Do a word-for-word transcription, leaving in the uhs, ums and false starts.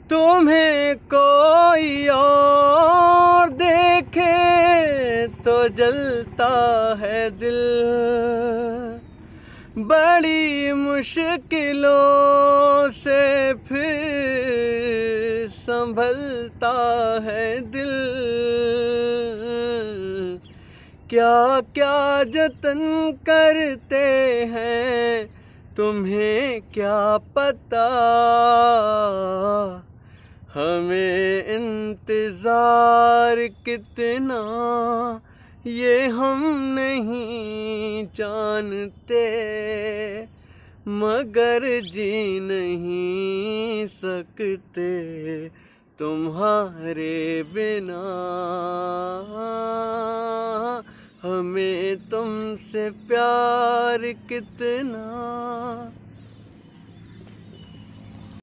तुम्हें कोई और देखे तो जलता है दिल, बड़ी मुश्किलों से फिर संभलता है दिल। क्या क्या जतन करते हैं तुम्हें क्या पता, हमें इंतजार कितना ये हम नहीं जानते, मगर जी नहीं सकते तुम्हारे बिना। हमें तुमसे प्यार कितना